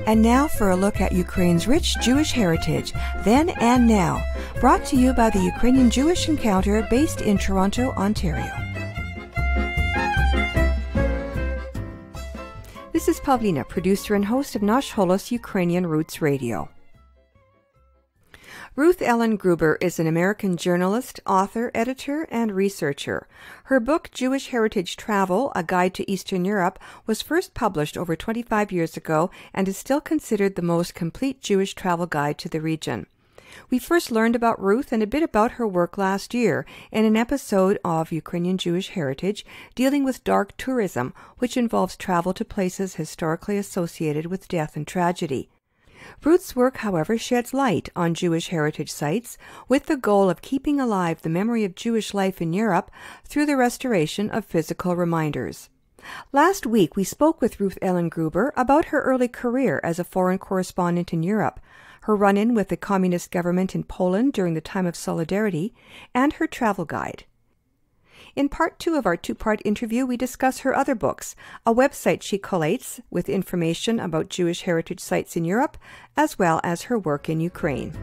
And now for a look at Ukraine's rich Jewish heritage, then and now, brought to you by the Ukrainian Jewish Encounter based in Toronto, Ontario. This is Pavlina, producer and host of Nash Holos Ukrainian Roots Radio. Ruth Ellen Gruber is an American journalist, author, editor, and researcher. Her book, Jewish Heritage Travel, A Guide to Eastern Europe, was first published over 25 years ago and is still considered the most complete Jewish travel guide to the region. We first learned about Ruth and a bit about her work last year in an episode of Ukrainian Jewish Heritage dealing with dark tourism, which involves travel to places historically associated with death and tragedy. Ruth's work, however, sheds light on Jewish heritage sites with the goal of keeping alive the memory of Jewish life in Europe through the restoration of physical reminders. Last week, we spoke with Ruth Ellen Gruber about her early career as a foreign correspondent in Europe, her run-in with the communist government in Poland during the time of Solidarity, and her travel guide. In part 2 of our 2-part interview, we discuss her other books, a website she collates with information about Jewish heritage sites in Europe, as well as her work in Ukraine.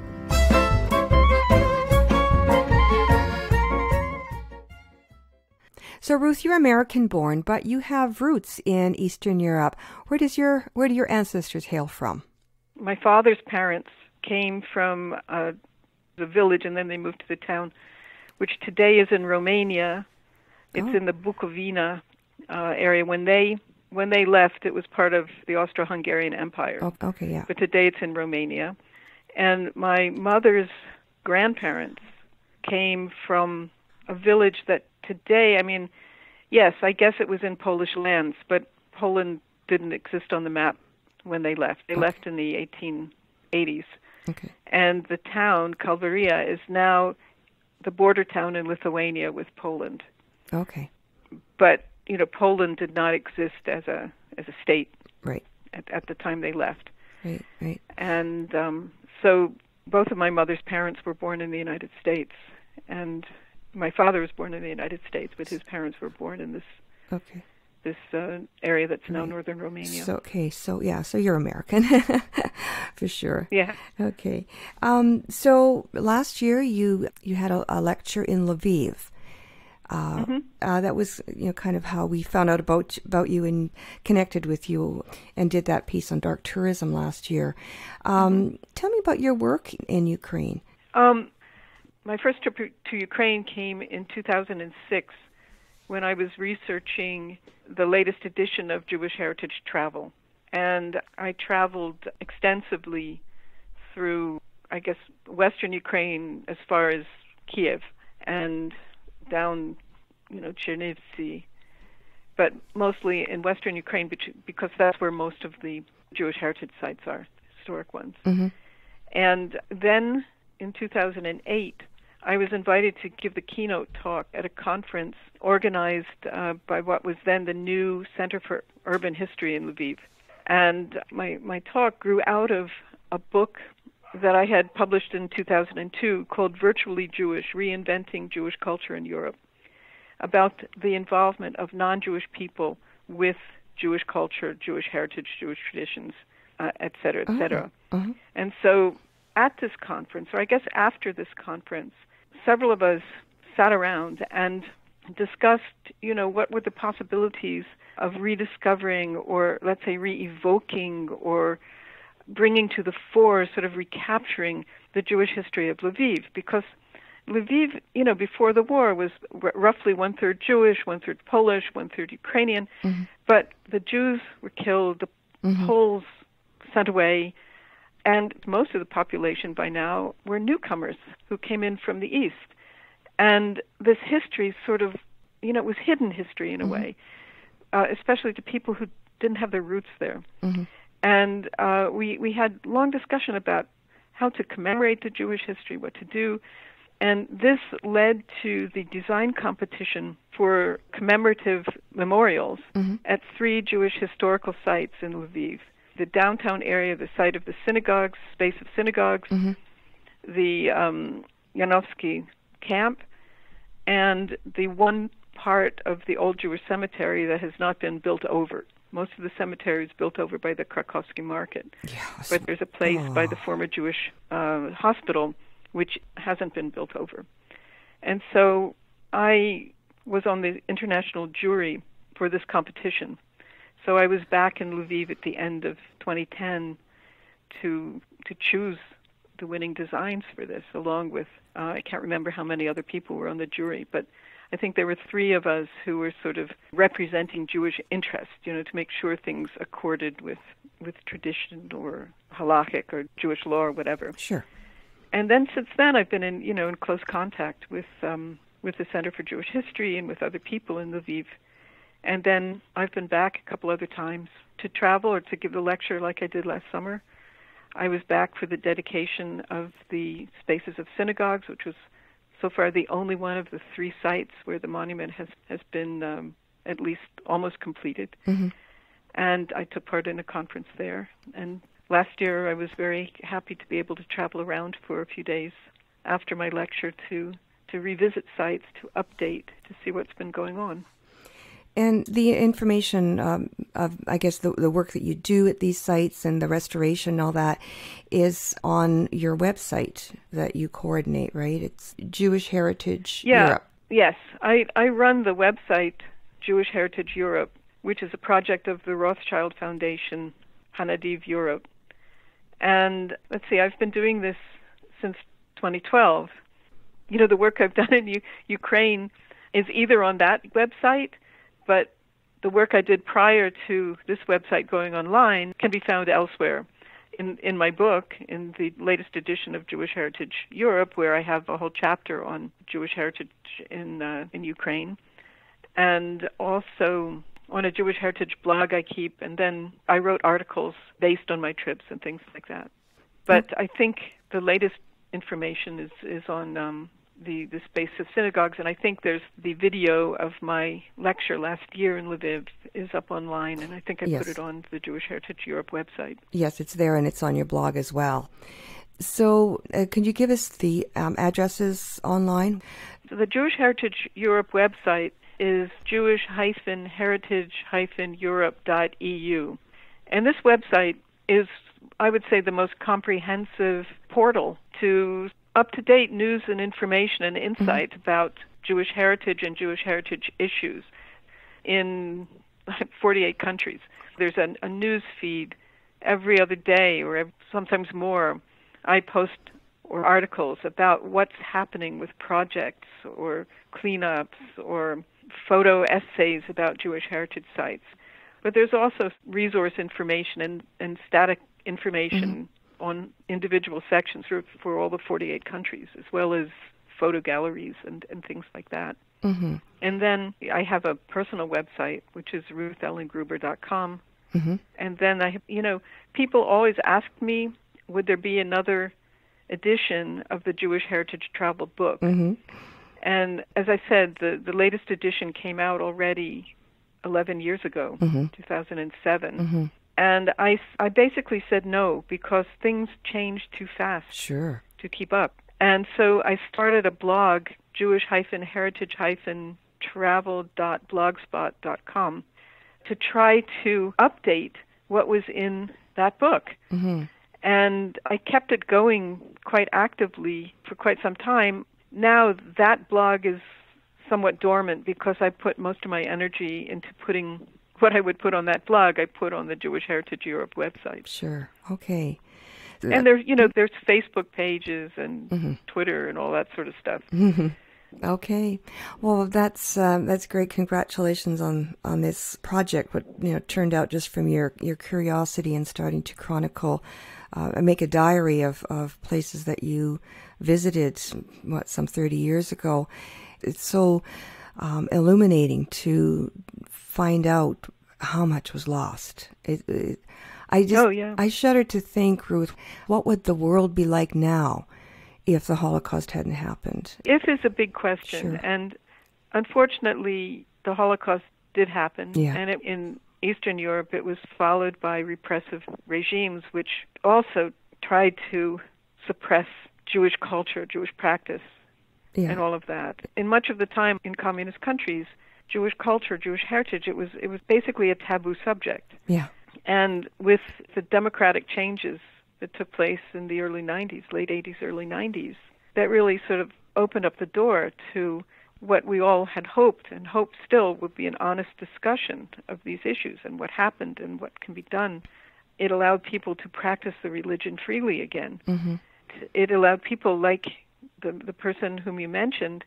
So, Ruth, you're American-born, but you have roots in Eastern Europe. Where do your ancestors hail from? My father's parents came from the village, and then they moved to the town, which today is in Romania. It's in the Bukovina area. When they left, it was part of the Austro-Hungarian Empire. Oh, okay, yeah. But today it's in Romania. And my mother's grandparents came from a village that today, I mean, yes, I guess it was in Polish lands, but Poland didn't exist on the map when they left. They left in the 1880s. Okay. And the town, Kalvaria, is now the border town in Lithuania with Poland. Okay. But, Poland did not exist as a state right. at the time they left. Right. And so both of my mother's parents were born in the United States. And my father was born in the United States, but his parents were born in this area that's now northern Romania. So you're American, for sure. Yeah. Okay. So last year you had a lecture in Lviv. That was kind of how we found out about you and connected with you and did that piece on dark tourism last year. Tell me about your work in Ukraine. My first trip to Ukraine came in 2006 when I was researching the latest edition of Jewish Heritage Travel. And I traveled extensively through, I guess, western Ukraine as far as Kiev and down, Chernivtsi, but mostly in western Ukraine because that's where most of the Jewish heritage sites are, historic ones. Mm-hmm. And then in 2008, I was invited to give the keynote talk at a conference organized by what was then the new Center for Urban History in Lviv. And my talk grew out of a book that I had published in 2002 called Virtually Jewish, Reinventing Jewish Culture in Europe, about the involvement of non-Jewish people with Jewish culture, Jewish heritage, Jewish traditions, et cetera, et cetera. Uh-huh. And so at this conference, or I guess after this conference, several of us sat around and discussed, what were the possibilities of rediscovering or, let's say, re-evoking or bringing to the fore, sort of recapturing the Jewish history of Lviv. Because Lviv, before the war was roughly 1/3 Jewish, 1/3 Polish, 1/3 Ukrainian. Mm-hmm. But the Jews were killed, the Poles sent away, and most of the population by now were newcomers who came in from the east. And this history sort of, it was hidden history in a way, especially to people who didn't have their roots there. Mm-hmm. And we had long discussion about how to commemorate the Jewish history, what to do. And this led to the design competition for commemorative memorials at 3 Jewish historical sites in Lviv. The downtown area, the site of the synagogues, space of synagogues, the Yanovsky camp, and the one part of the old Jewish cemetery that has not been built over. Most of the cemetery is built over by the Krakowski Market. Yes. But there's a place by the former Jewish hospital which hasn't been built over. And so I was on the international jury for this competition. So I was back in Lviv at the end of 2010 to choose the winning designs for this, along with, I can't remember how many other people were on the jury, but I think there were 3 of us who were sort of representing Jewish interest, to make sure things accorded with tradition or halakhic or Jewish law or whatever. Sure. And then since then, I've been in close contact with the Center for Jewish History and with other people in Lviv. And then I've been back a couple other times to travel or to give a lecture like I did last summer. I was back for the dedication of the spaces of synagogues, which was so far the only one of the 3 sites where the monument has been at least almost completed. Mm-hmm. And I took part in a conference there. And last year I was very happy to be able to travel around for a few days after my lecture to revisit sites, to update, to see what's been going on. And the information of, I guess, the work that you do at these sites and the restoration and all that is on your website that you coordinate, right? It's Jewish Heritage Europe. Yes. I run the website Jewish Heritage Europe, which is a project of the Rothschild Foundation, Hanadiv Europe. And let's see, I've been doing this since 2012. The work I've done in Ukraine is either on that website, but the work I did prior to this website going online can be found elsewhere. In my book, in the latest edition of Jewish Heritage Europe, where I have a whole chapter on Jewish heritage in Ukraine, and also on a Jewish Heritage blog I keep, and then I wrote articles based on my trips and things like that. But I think the latest information is on the space of synagogues, and I think there's the video of my lecture last year in Lviv is up online, and I think I put it on the Jewish Heritage Europe website. Yes, it's there, and it's on your blog as well. So can you give us the addresses online? So the Jewish Heritage Europe website is jewish-heritage-europe.eu. And this website is, I would say, the most comprehensive portal to up-to-date news and information and insight about Jewish heritage and Jewish heritage issues in 48 countries. There's a news feed every other day or sometimes more. I post articles about what's happening with projects or cleanups or photo essays about Jewish heritage sites. But there's also resource information and static information on individual sections for all the 48 countries, as well as photo galleries and things like that. Mm-hmm. And then I have a personal website, which is ruthelengruber.com. Mm-hmm. And then people always ask me, would there be another edition of the Jewish Heritage Travel book? Mm-hmm. And as I said, the latest edition came out already 11 years ago, 2007. Mm-hmm. And I basically said no, because things change too fast to keep up. And so I started a blog, jewish-heritage-travel.blogspot.com, to try to update what was in that book. Mm-hmm. And I kept it going quite actively for quite some time. Now that blog is somewhat dormant because I put most of my energy into putting what I would put on that blog, I put on the Jewish Heritage Europe website. Sure. Okay. And there's Facebook pages and Twitter and all that sort of stuff. Mm-hmm. Okay. Well, that's great. Congratulations on this project. What turned out just from your curiosity and starting to chronicle, make a diary of places that you visited, some 30 years ago. It's so illuminating to find out how much was lost. I shudder to think, Ruth, what would the world be like now if the Holocaust hadn't happened? If is a big question. Sure. And unfortunately, the Holocaust did happen. Yeah. And in Eastern Europe, it was followed by repressive regimes, which also tried to suppress Jewish culture, Jewish practice, and all of that. In much of the time in communist countries, Jewish culture, Jewish heritage, it was basically a taboo subject. Yeah. And with the democratic changes that took place in the early 90s, late 80s, early 90s, that really sort of opened up the door to what we all had hoped and hope still would be an honest discussion of these issues and what happened and what can be done. It allowed people to practice the religion freely again. Mm-hmm. It allowed people like the person whom you mentioned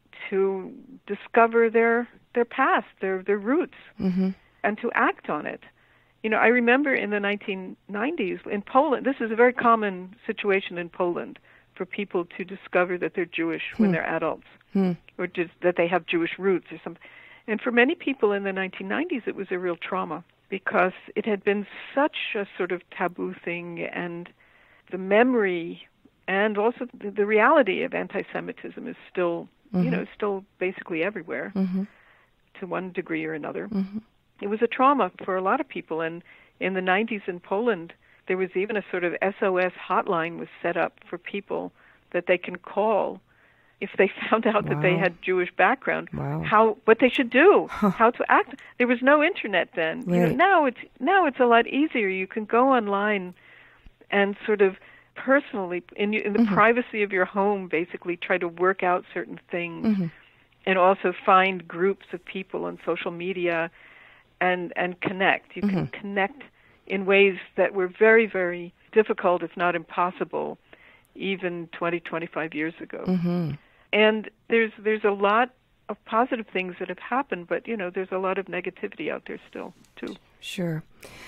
to discover their past, their roots, mm-hmm. and to act on it. You know, I remember in the 1990s in Poland, this is a very common situation in Poland for people to discover that they're Jewish when they're adults, or just that they have Jewish roots or something. And for many people in the 1990s, it was a real trauma because it had been such a sort of taboo thing, and the memory and also the reality of anti-Semitism is still, still basically everywhere to one degree or another. Mm-hmm. It was a trauma for a lot of people, and in the 90s in Poland, there was even a sort of SOS hotline was set up for people that they can call if they found out that they had Jewish background, what they should do, how to act. There was no internet then. Right. You know, now it's a lot easier. You can go online and sort of personally, in the privacy of your home, basically try to work out certain things, and also find groups of people on social media and connect. You can connect in ways that were very, very difficult, if not impossible, even 20, 25 years ago. And there's a lot of positive things that have happened, but, there's a lot of negativity out there still, too. Sure.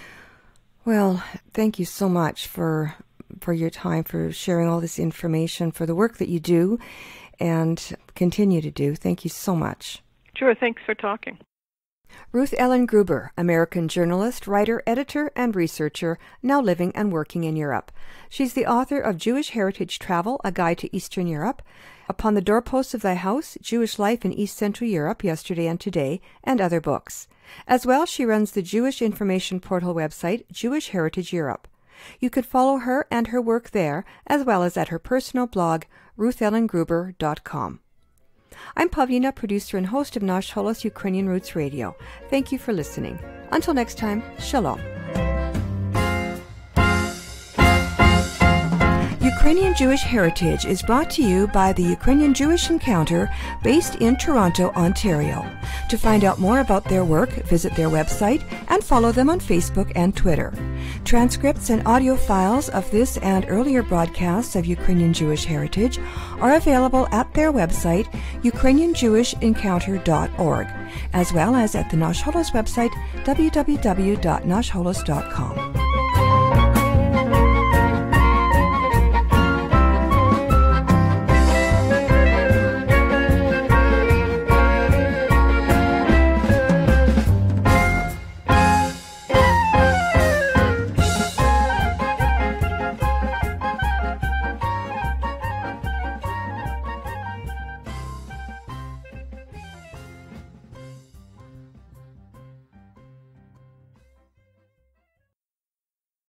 Well, thank you so much for your time, for sharing all this information, for the work that you do and continue to do. Thank you so much. Sure, thanks for talking. Ruth Ellen Gruber, American journalist, writer, editor, and researcher, now living and working in Europe. She's the author of Jewish Heritage Travel, A Guide to Eastern Europe, Upon the Doorposts of Thy House, Jewish Life in East Central Europe, Yesterday and Today, and other books. As well, she runs the Jewish information portal website, Jewish Heritage Europe. You could follow her and her work there, as well as at her personal blog, ruthellengruber.com. I'm Pavlina, producer and host of Nash Holos Ukrainian Roots Radio. Thank you for listening. Until next time, Shalom. Ukrainian Jewish Heritage is brought to you by the Ukrainian Jewish Encounter based in Toronto, Ontario. To find out more about their work, visit their website and follow them on Facebook and Twitter. Transcripts and audio files of this and earlier broadcasts of Ukrainian Jewish Heritage are available at their website, ukrainianjewishencounter.org, as well as at the Nash Holos website, www.nashholos.com.